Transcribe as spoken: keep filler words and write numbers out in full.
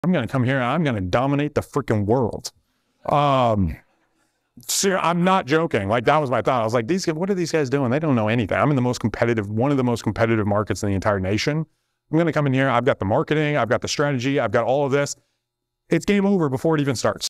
I'm going to come here and I'm going to dominate the freaking world. Um, ser- I'm not joking. Like, that was my thought. I was like, these, what are these guys doing? They don't know anything. I'm in the most competitive, one of the most competitive markets in the entire nation. I'm going to come in here. I've got the marketing. I've got the strategy. I've got all of this. It's game over before it even starts.